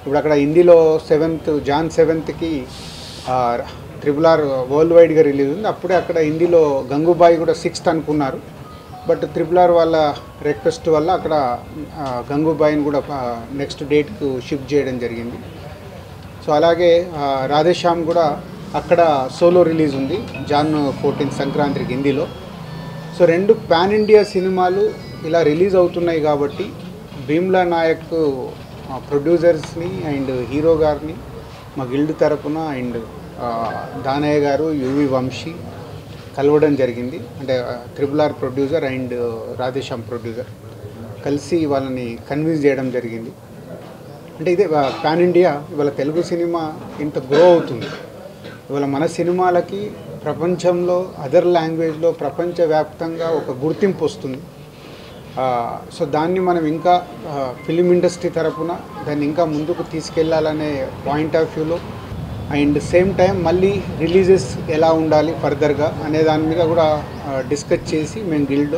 ఇప్పుడు అక్కడ హిందీలో జాన్ 7కి RRR వరల్డ్ వైడ్గా రిలీజ్ ఉంది. అప్పుడే అక్కడ హిందీలో గంగూబాయి కూడా 6th అనుకున్నారు. బట్ RRR వాళ్ళ రిక్వెస్ట్ వల్ల అక్కడ గంగూబాయిని కూడా నెక్స్ట్ డేట్కు షిఫ్ట్ చేయడం జరిగింది. సో అలాగే రాధేశ్యామ్ కూడా అక్కడ సోలో రిలీజ్ ఉంది జాన్ 14 సంక్రాంతికి హిందీలో. సో 2 పాన్ ఇండియా సినిమాలు ఇలా రిలీజ్ అవుతున్నాయి కాబట్టి భీమ్లా నాయక్ ప్రొడ్యూసర్స్ని అండ్ హీరో గారిని మా గిల్డ్ తరపున అండ్ దానయ్య గారు యువి వంశీ కలవడం జరిగింది. అంటే RRR producer and Radhe Shyam producer కలిసి వాళ్ళని కన్విన్స్ చేయడం జరిగింది. అంటే ఇదే పాన్ ఇండియా ఇవాళ తెలుగు సినిమా ఇంత గ్రో అవుతుంది. ఇవాళ మన సినిమాలకి ప్రపంచంలో అదర్ లాంగ్వేజ్లో ప్రపంచవ్యాప్తంగా ఒక గుర్తింపు వస్తుంది. సో దాన్ని మనం ఇంకా ఫిలిం ఇండస్ట్రీ తరపున దాన్ని ఇంకా ముందుకు తీసుకెళ్లాలనే పాయింట్ ఆఫ్ వ్యూలో అండ్ సేమ్ టైం మళ్ళీ రిలీజెస్ ఎలా ఉండాలి ఫర్దర్గా అనే దాని మీద కూడా డిస్కస్ చేసి మేము గిల్డ్లో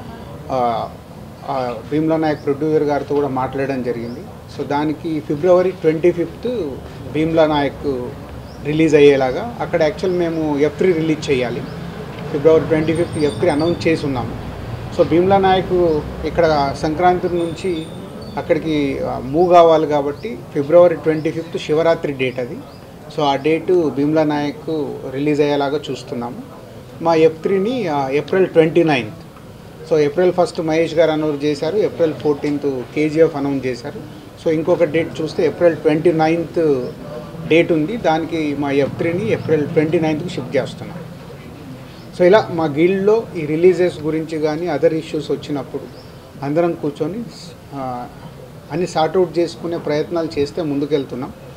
భీమ్లా నాయక్ ప్రొడ్యూసర్ గారితో కూడా మాట్లాడడం జరిగింది. సో దానికి February 25th Bheemla Nayak release అయ్యేలాగా అక్కడ యాక్చువల్ మేము F3 రిలీజ్ చేయాలి. February 25th F3 అనౌన్స్ చేసి ఉన్నాము. సో భీమ్లా నాయక్ ఇక్కడ సంక్రాంతి నుంచి అక్కడికి మూవ్ కావాలి కాబట్టి February 25th శివరాత్రి డేట్ అది. సో ఆ డేటు భీమ్లా నాయక్ రిలీజ్ అయ్యేలాగా చూస్తున్నాము. మా F3ని April 29th. So April 1st Mahesh garu announce చేశారు, April 14th KGF అనౌన్స్ చేశారు. సో ఇంకొక డేట్ చూస్తే April 29th డేట్ ఉంది. దానికి మా F3ని April 29th షిఫ్ట్ చేస్తున్నాం. సో ఇలా మా గిల్డ్లో ఈ రిలీజెస్ గురించి కానీ అదర్ ఇష్యూస్ వచ్చినప్పుడు అందరం కూర్చొని అన్ని సార్ట్అవుట్ చేసుకునే ప్రయత్నాలు చేస్తే ముందుకెళ్తున్నాం.